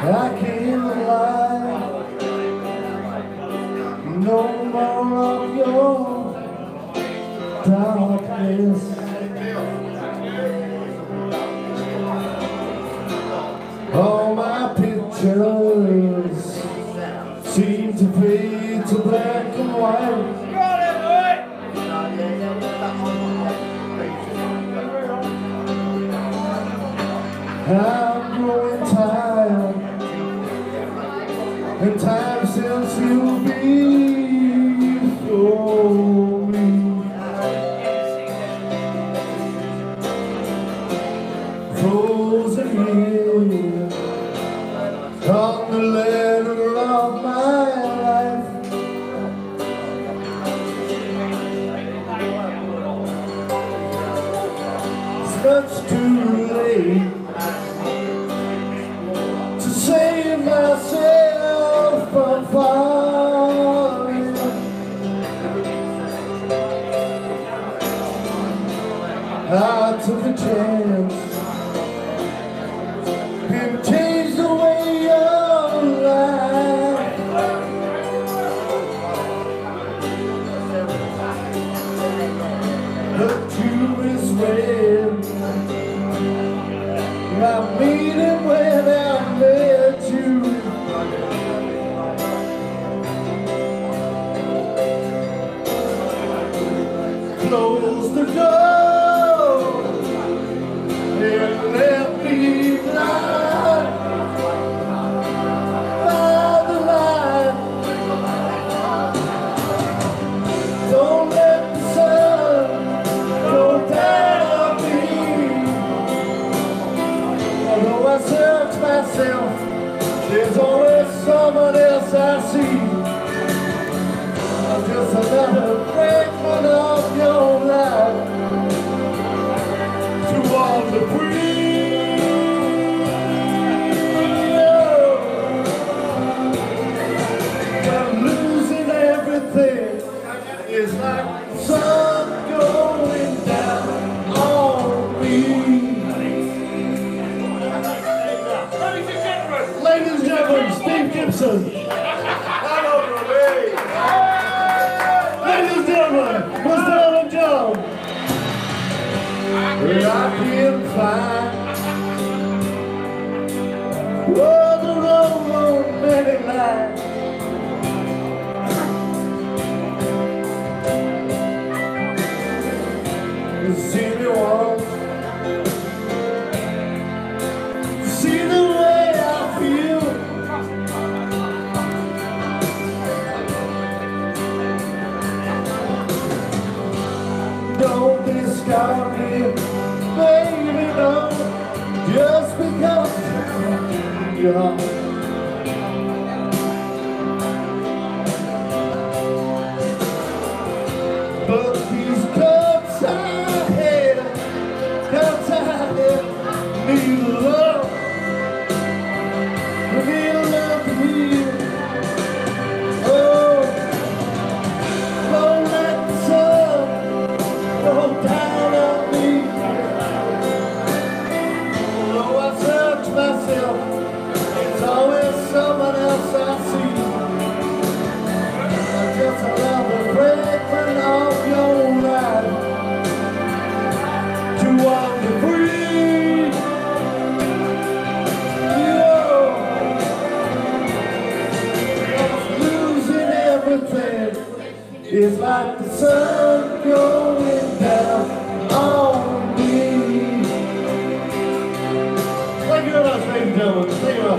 I can't lie. No more of your darkness. All my pictures seem to fade to black and white. I'm growing tired, and time since you've been before me. Frozen here on the ladder of my life. It's much too late to save myself from falling. I took a chance and changed the way of life. The truth is when I mean it when I met you. Close the door and let me blind by the light. Don't let the sun go down on me. Although I search myself, there's always someone else I see. I'm just another fragment of your life to wander free. I'm losing everything. It's like the sun going down on me. Ladies and gentlemen, Steve Gibson. Ladies and gentlemen, Mr. Alan Jones. I can't find the road on many lines. You see me once, see the way I feel. Don't discard me, baby, no, just because you're young. But these cuts I had need love to heal. Oh, don't let the sun go down on me. Although I search myself, it's always someone else I see. I'm just another fragment of your life to wander free. I'm losing everything. It's like the sun going down on me. Thank you very much, ladies and gentlemen. Thank you very much.